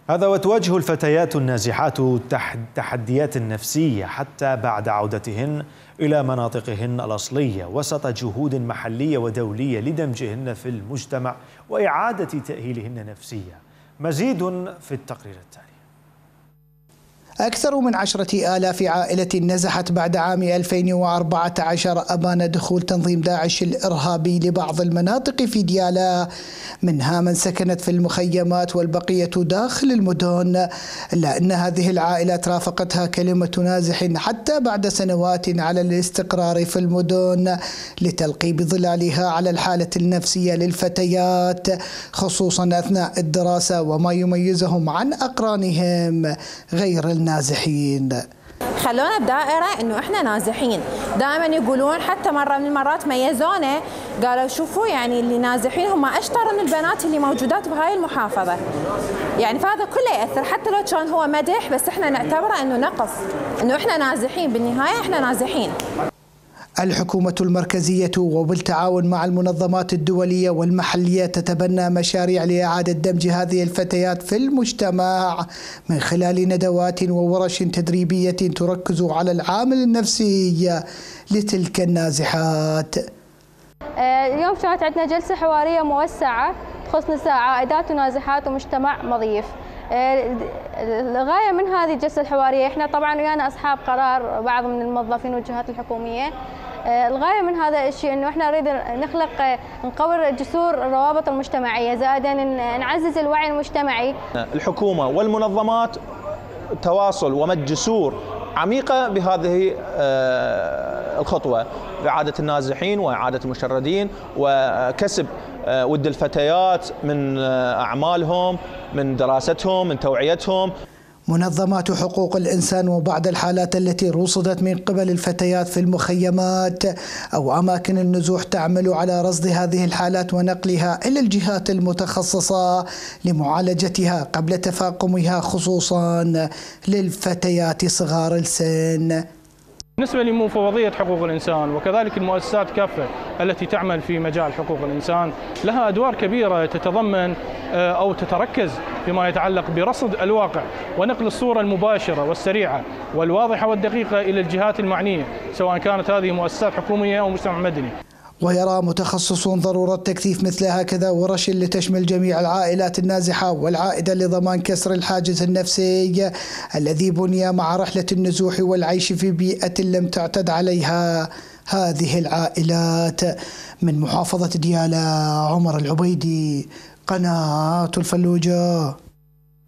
هذا وتواجه الفتيات النازحات تحديات نفسية حتى بعد عودتهن إلى مناطقهن الأصلية وسط جهود محلية ودولية لدمجهن في المجتمع وإعادة تأهيلهن نفسيا. مزيد في التقرير التالي. أكثر من 10,000 عائلة نزحت بعد عام 2014 أبان دخول تنظيم داعش الإرهابي لبعض المناطق في ديالا، منها من سكنت في المخيمات والبقية داخل المدن، إلا أن هذه العائلات رافقتها كلمة نازح حتى بعد سنوات على الاستقرار في المدن لتلقي بظلالها على الحالة النفسية للفتيات خصوصا أثناء الدراسة وما يميزهم عن أقرانهم غير النازحين. خلونا بدائرة انه احنا نازحين، دائما يقولون حتى مرة من المرات ميزونا قالوا شوفوا يعني اللي نازحين هم اشطر من البنات اللي موجودات بهاي المحافظة، يعني فهذا كله يأثر حتى لو كان هو مدح بس احنا نعتبره انه نقص، انه احنا نازحين بالنهاية احنا نازحين. الحكومة المركزية وبالتعاون مع المنظمات الدولية والمحلية تتبنى مشاريع لإعادة دمج هذه الفتيات في المجتمع من خلال ندوات وورش تدريبية تركز على العامل النفسي لتلك النازحات. اليوم كانت عندنا جلسة حوارية موسعة تخص نساء عائدات ونازحات ومجتمع مضيف. الغاية من هذه الجلسة الحوارية احنا طبعا ويانا اصحاب قرار بعض من الموظفين والجهات الحكومية. الغاية من هذا الشيء انه احنا نريد نقوي جسور الروابط المجتمعية، زائدا نعزز الوعي المجتمعي. الحكومة والمنظمات تواصل ومد جسور عميقة بهذه الخطوة إعادة النازحين وإعادة المشردين وكسب ود الفتيات من أعمالهم، من دراستهم، من توعيتهم. منظمات حقوق الإنسان وبعض الحالات التي رصدت من قبل الفتيات في المخيمات أو أماكن النزوح تعمل على رصد هذه الحالات ونقلها إلى الجهات المتخصصة لمعالجتها قبل تفاقمها خصوصا للفتيات صغار السن. بالنسبة لمفوضية حقوق الإنسان وكذلك المؤسسات كافة التي تعمل في مجال حقوق الإنسان لها أدوار كبيرة تتضمن أو تتركز فيما يتعلق برصد الواقع ونقل الصورة المباشرة والسريعة والواضحة والدقيقة إلى الجهات المعنية سواء كانت هذه مؤسسات حكومية أو مجتمع مدني. ويرى متخصصون ضرورة تكثيف مثل هكذا ورش لتشمل جميع العائلات النازحة والعائدة لضمان كسر الحاجز النفسي الذي بني مع رحلة النزوح والعيش في بيئة لم تعتد عليها هذه العائلات. من محافظة ديالا، عمر العبيدي، قناة الفلوجة.